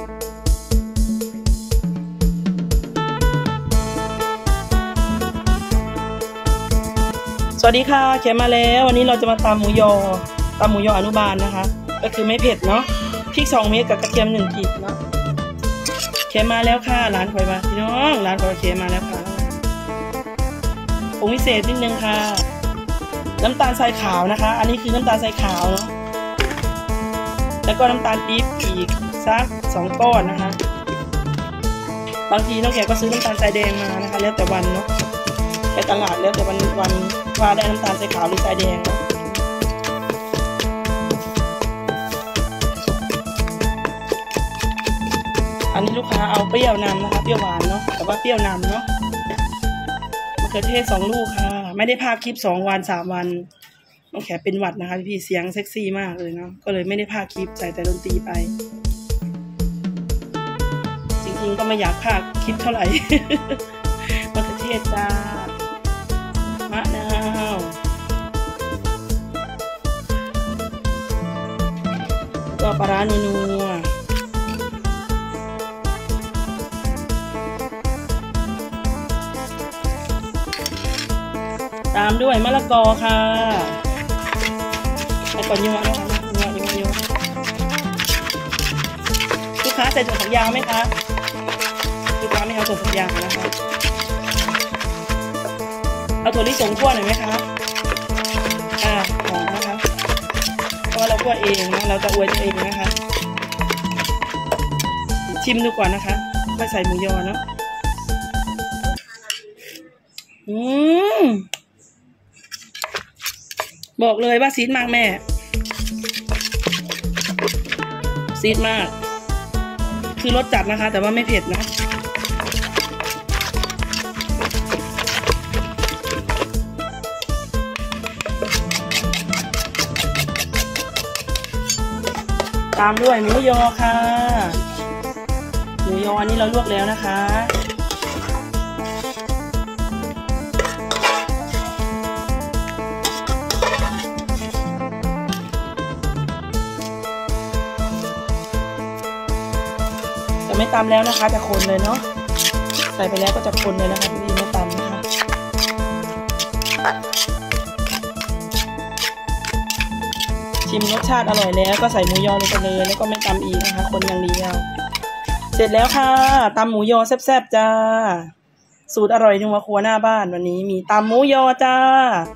สวัสดีค่ะเขียนมาแล้ววันนี้เราจะมาตำหมูยออนุบาลนะคะก็คือไม่เผ็ดเนาะพริก2 เม็ดกับกระเทียม1 ขีดเนาะเขียนมาแล้วค่ะร้านคอยมาพี่น้องร้านคอยเขียนมาแล้วค่ะผงวิเศษนิดนึงค่ะน้ำตาลทรายขาวนะคะอันนี้คือน้ำตาลทรายขาวเนาะแล้วก็น้ำตาลปี๊บอีกสัก2 ก้อนนะคะบางทีน้องแขกก็ซื้อน้ำตาลทรายแดงมานะคะแล้วแต่วันเนาะไปตลาดแล้วแต่วันว่าได้น้ำตาลทรายขาวหรือทรายแดงเนาะอันนี้ลูกค้าเอาเปรี้ยวนำนะคะเปรี้ยวหวานเนาะแต่ว่าเปรี้ยวนำเนาะมะเขือเทศ2 ลูกค่ะไม่ได้พากคลิป2 วัน 3 วันน้องแขกเป็นหวัดนะคะพี่เสียงเซ็กซี่มากเลยเนาะก็เลยไม่ได้พากคลิปใส่แต่ดนตรีไปจริงๆก็ไม่อยากพากคลิปเท่าไหร่ มะเขือเทศจ้ามะนาวก็ปลาร้านัวตามด้วยมะละกอค่ะไปก่อนยัวนะคะยัวลูกค้าใส่ถั่วฝักยาวไหมคะลูกค้าไม่เอาถั่วฝักยาวนะคะเอาถั่วลิสงคั่วหน่อยไหมคะหอมนะคะเพราะว่าเราคั่วเองนะเราจะอวยตัวเองนะคะชิมดูก่อนนะคะไม่ใส่หมูยอเนาะบอกเลยว่าซีดมากแม่ซีดมากคือรสจัดนะคะแต่ว่าไม่เผ็ดนะตามด้วยหมูยอค่ะหมูยออันนี้เราลวกแล้วนะคะจะไม่ตำแล้วนะคะจะคนเลยเนาะใส่ไปแล้วก็จะคนเลยนะคะพี่ไม่ตำนะคะชิมรสชาติอร่อยแล้วก็ใส่หมูยอลงไปเลยแล้วก็ไม่ตำอีกนะคะคนอย่างเดียวเสร็จแล้วค่ะตำหมูยอแซ่บๆจ้าสูตรอร่อยนัวครัวหน้าบ้านวันนี้มีตำหมูยอจ้า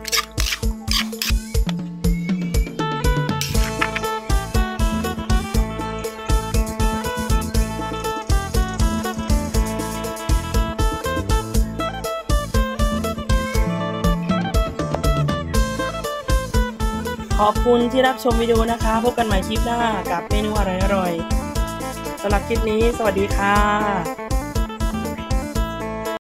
ขอบคุณที่รับชมวิดีโอนะคะพบกันใหม่คลิปหน้ากับเมนูอร่อยๆสำหรับคลิปนี้สวัสดีค่ะ